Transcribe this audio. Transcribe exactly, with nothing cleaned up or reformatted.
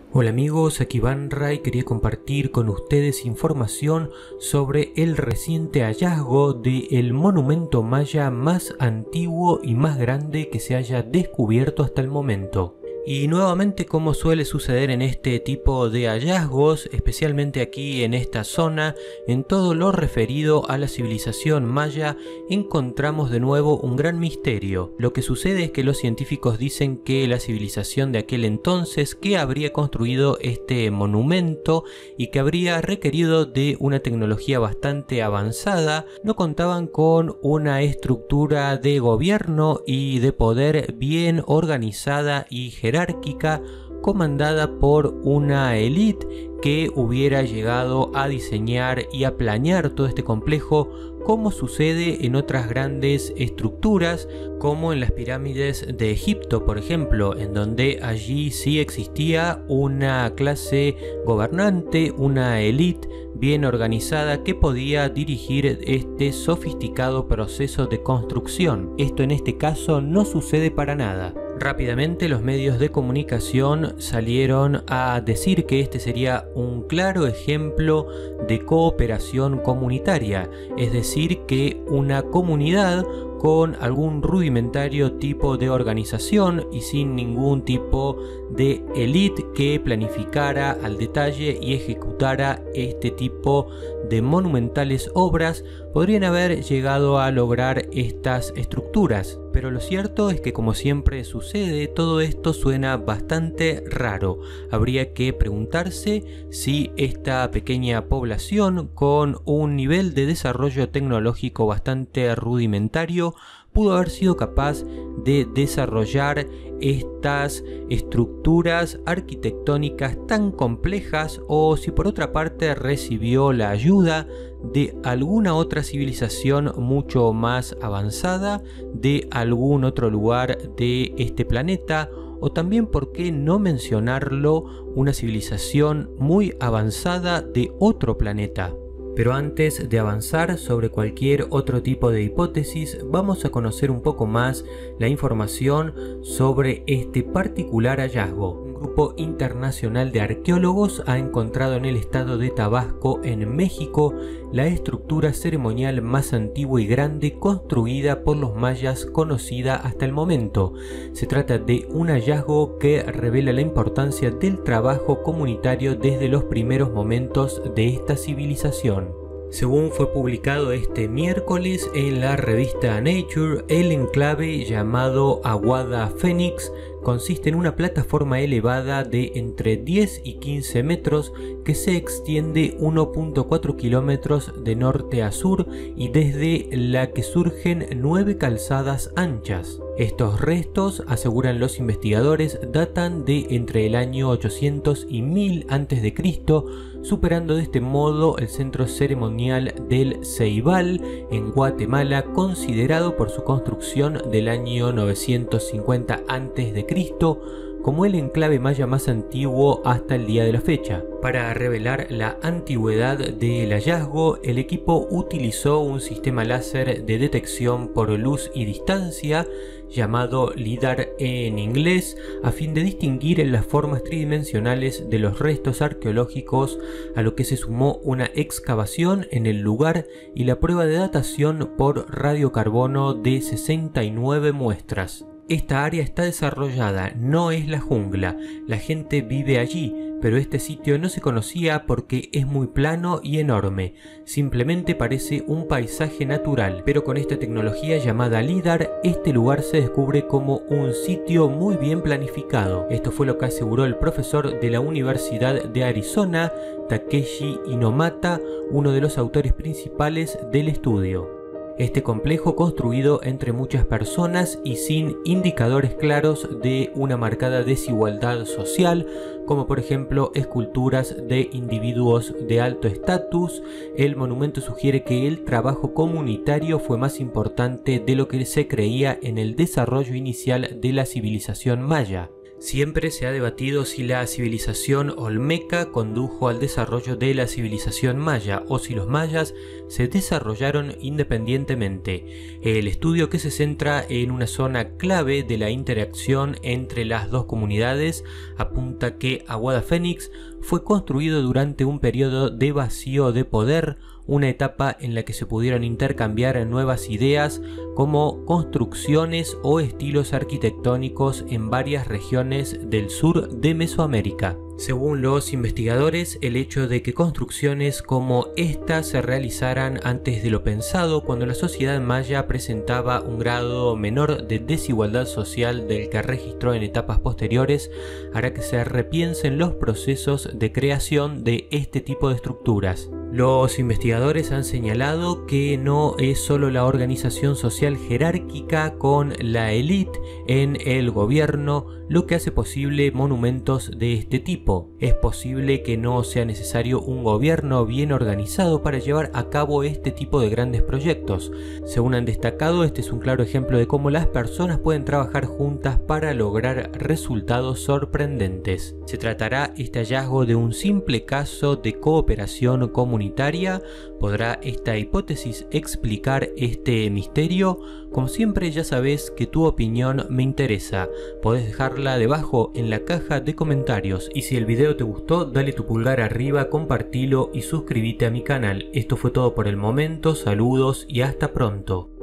Hola amigos, aquí Banra y quería compartir con ustedes información sobre el reciente hallazgo del monumento maya más antiguo y más grande que se haya descubierto hasta el momento. Y nuevamente, como suele suceder en este tipo de hallazgos, especialmente aquí en esta zona, en todo lo referido a la civilización maya, encontramos de nuevo un gran misterio. Lo que sucede es que los científicos dicen que la civilización de aquel entonces que habría construido este monumento y que habría requerido de una tecnología bastante avanzada, no contaban con una estructura de gobierno y de poder bien organizada y jerárquica jerárquica comandada por una élite que hubiera llegado a diseñar y a planear todo este complejo, como sucede en otras grandes estructuras como en las pirámides de Egipto, por ejemplo, en donde allí sí existía una clase gobernante, una élite bien organizada que podía dirigir este sofisticado proceso de construcción. Esto en este caso no sucede para nada. Rápidamente los medios de comunicación salieron a decir que este sería un claro ejemplo de cooperación comunitaria, es decir, que una comunidad con algún rudimentario tipo de organización y sin ningún tipo de élite que planificara al detalle y ejecutara este tipo de monumentales obras, podrían haber llegado a lograr estas estructuras. Pero lo cierto es que, como siempre sucede, todo esto suena bastante raro. Habría que preguntarse si esta pequeña población con un nivel de desarrollo tecnológico bastante rudimentario pudo haber sido capaz de desarrollar estas estructuras arquitectónicas tan complejas, o si por otra parte recibió la ayuda de alguna otra civilización mucho más avanzada de algún otro lugar de este planeta, o también, por qué no mencionarlo, una civilización muy avanzada de otro planeta. Pero antes de avanzar sobre cualquier otro tipo de hipótesis, vamos a conocer un poco más la información sobre este particular hallazgo. Un grupo internacional de arqueólogos ha encontrado en el estado de Tabasco, en México, la estructura ceremonial más antigua y grande construida por los mayas conocida hasta el momento. Se trata de un hallazgo que revela la importancia del trabajo comunitario desde los primeros momentos de esta civilización. Según fue publicado este miércoles en la revista Nature, el enclave llamado Aguada Fénix consiste en una plataforma elevada de entre diez y quince metros que se extiende uno punto cuatro kilómetros de norte a sur y desde la que surgen nueve calzadas anchas. Estos restos, aseguran los investigadores, datan de entre el año ochocientos y mil antes de Cristo, superando de este modo el centro ceremonial del Ceibal en Guatemala, considerado por su construcción del año novecientos cincuenta antes de Cristo como el enclave maya más antiguo hasta el día de la fecha. Para revelar la antigüedad del hallazgo, el equipo utilizó un sistema láser de detección por luz y distancia, llamado LIDAR en inglés, a fin de distinguir las formas tridimensionales de los restos arqueológicos, a lo que se sumó una excavación en el lugar y la prueba de datación por radiocarbono de sesenta y nueve muestras. Esta área está desarrollada, no es la jungla, la gente vive allí, pero este sitio no se conocía porque es muy plano y enorme, simplemente parece un paisaje natural, pero con esta tecnología llamada LIDAR, este lugar se descubre como un sitio muy bien planificado. Esto fue lo que aseguró el profesor de la Universidad de Arizona, Takeshi Inomata, uno de los autores principales del estudio. Este complejo, construido entre muchas personas y sin indicadores claros de una marcada desigualdad social, como por ejemplo esculturas de individuos de alto estatus, el monumento sugiere que el trabajo comunitario fue más importante de lo que se creía en el desarrollo inicial de la civilización maya. Siempre se ha debatido si la civilización olmeca condujo al desarrollo de la civilización maya o si los mayas se desarrollaron independientemente. El estudio, que se centra en una zona clave de la interacción entre las dos comunidades, apunta que Aguada Fénix fue construido durante un periodo de vacío de poder, una etapa en la que se pudieron intercambiar nuevas ideas como construcciones o estilos arquitectónicos en varias regiones del sur de Mesoamérica. Según los investigadores, el hecho de que construcciones como esta se realizaran antes de lo pensado, cuando la sociedad maya presentaba un grado menor de desigualdad social del que registró en etapas posteriores, hará que se repiensen los procesos de creación de este tipo de estructuras. Los investigadores han señalado que no es solo la organización social jerárquica con la élite en el gobierno lo que hace posible monumentos de este tipo. Es posible que no sea necesario un gobierno bien organizado para llevar a cabo este tipo de grandes proyectos. Según han destacado, este es un claro ejemplo de cómo las personas pueden trabajar juntas para lograr resultados sorprendentes. ¿Se tratará este hallazgo de un simple caso de cooperación comunitaria? ¿Podrá esta hipótesis explicar este misterio? Como siempre, ya sabes que tu opinión me interesa. Podés dejarla debajo en la caja de comentarios, y si el video te gustó, dale tu pulgar arriba, compartilo y suscríbete a mi canal. Esto fue todo por el momento, saludos y hasta pronto.